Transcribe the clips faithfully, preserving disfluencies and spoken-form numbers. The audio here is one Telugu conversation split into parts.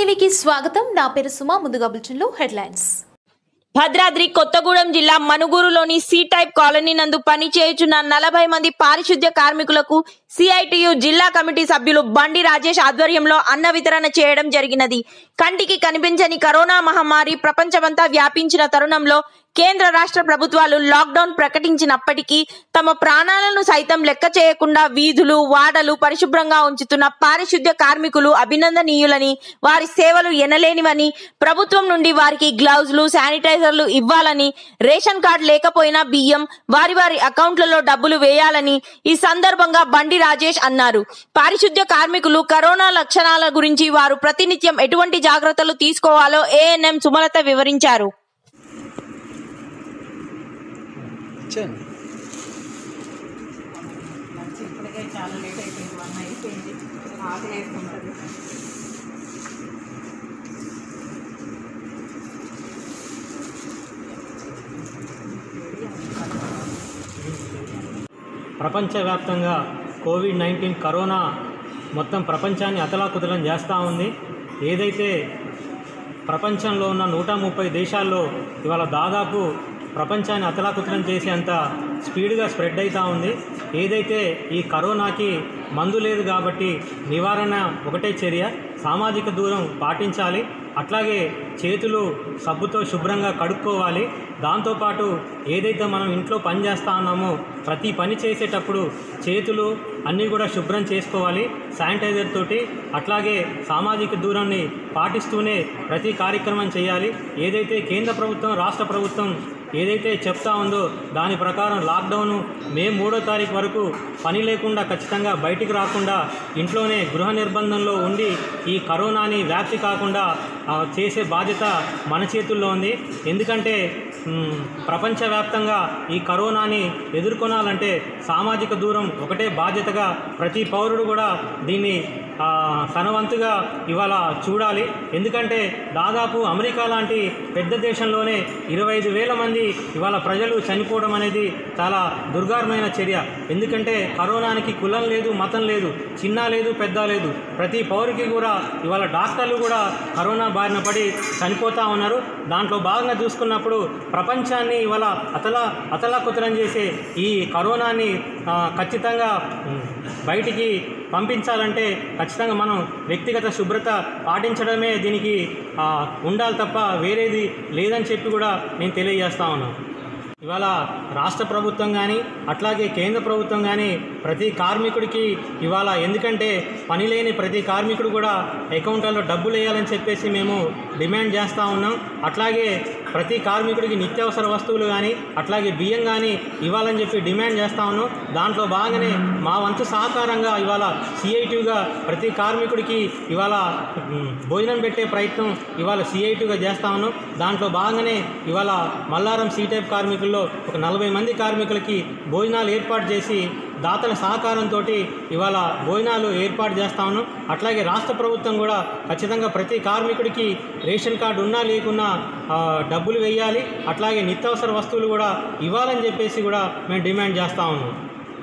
టీవీకి స్వాగతం. నా పేరు సుమా. ముందుగా బులెటిన్లో హెడ్లైన్స్. భద్రాద్రి కొత్తగూడెం జిల్లా మనుగూరులోని సి టైప్ కాలనీ నందు పనిచేయుచున్న నలభై మంది పారిశుద్ధ్య కార్మికులకు సిఐటియు జిల్లా కమిటీ సభ్యులు బండి రాజేష్ ఆధ్వర్యంలో అన్న వితరణ చేయడం జరిగినది. కంటికి కనిపించని కరోనా మహమ్మారి ప్రపంచమంతా వ్యాపించిన తరుణంలో కేంద్ర రాష్ట్ర ప్రభుత్వాలు లాక్డౌన్ ప్రకటించినప్పటికీ తమ ప్రాణాలను సైతం లెక్క చేయకుండా వీధులు వాడలు పరిశుభ్రంగా ఉంచుతున్న పారిశుద్ధ్య కార్మికులు అభినందనీయులని, వారి సేవలు ఎనలేనివని, ప్రభుత్వం నుండి వారికి గ్లౌజులు శానిటైజర్లు ఇవ్వాలని, రేషన్ కార్డు లేకపోయినా బియ్యం వారి వారి అకౌంట్లలో డబ్బులు వేయాలని ఈ సందర్భంగా బండి రాజేష్ అన్నారు. పారిశుద్ధ్య కార్మికులు కరోనా లక్షణాల గురించి వారు ప్రతినిత్యం ఎటువంటి జాగ్రత్తలు తీసుకోవాలో ఏఎన్ఎం సుమలత వివరించారు. ఇప్పటికే చాలా లేట్ అయిపోయింది, వన్ అయిపోయింది, ఆకలి వేసుకుంటుంది. ప్రపంచవ్యాప్తంగా కోవిడ్ నైన్టీన్ కరోనా మొత్తం ప్రపంచాన్ని అతలాకుతలం చేస్తూ ఉంది. ఏదైతే ప్రపంచంలో ఉన్న నూట ముప్పై దేశాల్లో ఇవాళ దాదాపు ప్రపంచాన్ని అతలాకుతలం చేసేంత స్పీడ్గా స్ప్రెడ్ అవుతూ ఉంది. ఏదైతే ఈ కరోనాకి మందు లేదు కాబట్టి నివారణ ఒకటే చర్య, సామాజిక దూరం పాటించాలి. అట్లాగే చేతులు సబ్బుతో శుభ్రంగా కడుక్కోవాలి. దాంతోపాటు ఏదైతే మనం ఇంట్లో పని చేస్తూ ఉన్నామో ప్రతి పని చేసేటప్పుడు చేతులు అన్నీ కూడా శుభ్రం చేసుకోవాలి శానిటైజర్ తోటి. అట్లాగే సామాజిక దూరాన్ని పాటిస్తూనే ప్రతి కార్యక్రమం చేయాలి. ఏదైతే కేంద్ర ప్రభుత్వం రాష్ట్ర ప్రభుత్వం ఏదైతే చెప్తా ఉందో దాని ప్రకారం లాక్డౌను మే మూడో తారీఖు వరకు పని లేకుండా ఖచ్చితంగా బయటికి రాకుండా ఇంట్లోనే గృహ నిర్బంధంలో ఉండి ఈ కరోనాని వ్యాప్తి కాకుండా చేసే బాధ్యత మన చేతుల్లో ఉంది. ఎందుకంటే ప్రపంచవ్యాప్తంగా ఈ కరోనాని ఎదుర్కొనాలంటే సామాజిక దూరం ఒకటే బాధ్యతగా ప్రతి పౌరుడు కూడా దీన్ని తనవంతుగా ఇవాళ చూడాలి. ఎందుకంటే దాదాపు అమెరికా లాంటి పెద్ద దేశంలోనే ఇరవై ఐదు వేల మంది ఇవాళ ప్రజలు చనిపోవడం అనేది చాలా దుర్గారమైన చర్య. ఎందుకంటే కరోనానికి కులం లేదు, మతం లేదు, చిన్న లేదు, పెద్ద లేదు. ప్రతి పౌరుడికి కూడా ఇవాళ డాక్టర్లు కూడా కరోనా బారిన పడి చనిపోతూ ఉన్నారు. దాంట్లో భాగంగా చూసుకున్నప్పుడు ప్రపంచాన్ని ఇవాళ అతల అతలాకుతలం చేసే ఈ కరోనాని ఖచ్చితంగా బయటికి పంపించాలంటే ఖచ్చితంగా మనం వ్యక్తిగత శుభ్రత పాటించడమే దీనికి ఉండాలి తప్ప వేరేది లేదని చెప్పి కూడా నేను తెలియజేస్తా ఉన్నాను. ఇవాళ రాష్ట్ర ప్రభుత్వం కానీ అట్లాగే కేంద్ర ప్రభుత్వం కానీ ప్రతి కార్మికుడికి ఇవాళ ఎందుకంటే పని లేని ప్రతి కార్మికుడు కూడా అకౌంట్లలో డబ్బులు వేయాలని చెప్పేసి మేము డిమాండ్ చేస్తూ ఉన్నాం. అట్లాగే ప్రతి కార్మికుడికి నిత్యావసర వస్తువులు కానీ అట్లాగే బియ్యం కానీ ఇవ్వాలని చెప్పి డిమాండ్ చేస్తూ ఉన్నాం. దాంట్లో భాగంగానే మా వంతు సహకారంగా ఇవాళ సిఐటిగా ప్రతి కార్మికుడికి ఇవాళ భోజనం పెట్టే ప్రయత్నం ఇవాళ సిఐటిగా చేస్తూ ఉన్నాం. దాంట్లో భాగంగానే ఇవాళ మల్లారం సి టైప్ కార్మికులు ఒక నలభై మంది కార్మికులకి భోజనాలు ఏర్పాటు చేసి దాతల సహకారంతో ఇవాళ భోజనాలు ఏర్పాటు చేస్తా ఉన్నాం. అట్లాగే రాష్ట్ర ప్రభుత్వం కూడా ఖచ్చితంగా ప్రతి కార్మికుడికి రేషన్ కార్డు ఉన్నా లేకున్నా డబ్బులు వేయాలి. అట్లాగే నిత్యావసర వస్తువులు కూడా ఇవ్వాలని చెప్పేసి కూడా మేము డిమాండ్ చేస్తూ ఉన్నాం.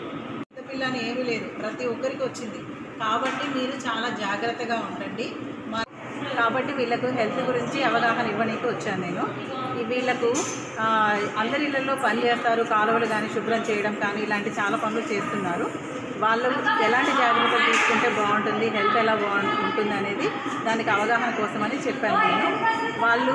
పిల్లని ఏమీ లేదు, ప్రతి ఒక్కరికి వచ్చింది కాబట్టి మీరు చాలా జాగ్రత్తగా ఉండండి. కాబట్టి వీళ్ళకు హెల్త్ గురించి అవగాహన ఇవ్వడానికి వచ్చాను నేను. వీళ్ళకు అందరి ఇళ్లలో పని చేస్తారు, కాలువలు కానీ శుభ్రం చేయడం కానీ ఇలాంటి చాలా పనులు చేస్తున్నారు. వాళ్ళు ఎలాంటి జాగ్రత్తలు తీసుకుంటే బాగుంటుంది, హెల్త్ ఎలా బాగుంటుంది అనేది దానికి అవగాహన కోసమని చెప్పాను నేను. వాళ్ళు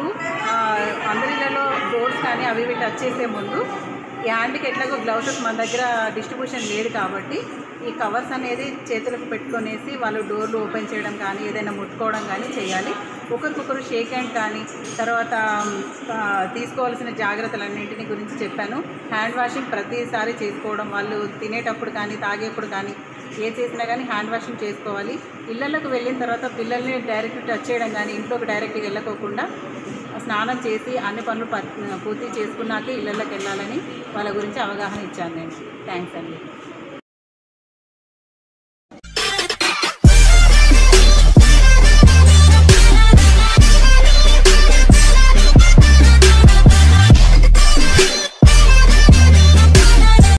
అందరిలో డోర్స్ కానీ అవి ఇవి టచ్ చేసే ముందు ఈ హ్యాండ్కి ఎట్లాగో గ్లౌసెస్ మన దగ్గర డిస్ట్రిబ్యూషన్ లేదు కాబట్టి ఈ కవర్స్ అనేది చేతులకు పెట్టుకొనేసి వాళ్ళు డోర్లు ఓపెన్ చేయడం కానీ ఏదైనా ముట్టుకోవడం కానీ చేయాలి. ఒకరికొకరు షేక్ హ్యాండ్ కానీ తర్వాత తీసుకోవాల్సిన జాగ్రత్తలన్నింటినీ గురించి చెప్పాను. హ్యాండ్ వాషింగ్ ప్రతిసారి చేసుకోవడం, వాళ్ళు తినేటప్పుడు కానీ తాగేప్పుడు కానీ ఏ చేసినా కానీ హ్యాండ్ వాషింగ్ చేసుకోవాలి. ఇళ్లలోకి వెళ్ళిన తర్వాత పిల్లల్ని డైరెక్ట్ టచ్ చేయడం కానీ ఇంట్లోకి డైరెక్ట్గా వెళ్ళకోకుండా స్నానం చేసి అన్ని పనులు పూర్తి చేసుకున్నాకే ఇళ్లలోకి వెళ్ళాలని వాళ్ళ గురించి అవగాహన ఇచ్చాను నేను. థ్యాంక్స్ అండి.